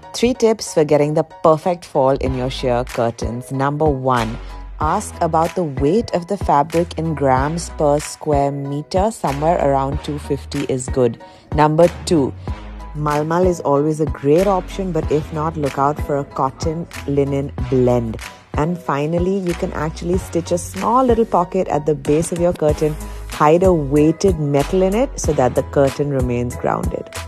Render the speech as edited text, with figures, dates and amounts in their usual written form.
3 tips for getting the perfect fall in your sheer curtains. Number 1, ask about the weight of the fabric in grams per square meter. Somewhere around 250 is good. Number 2, Malmal is always a great option, but if not, look out for a cotton linen blend. And finally, you can actually stitch a small little pocket at the base of your curtain, hide a weighted metal in it so that the curtain remains grounded.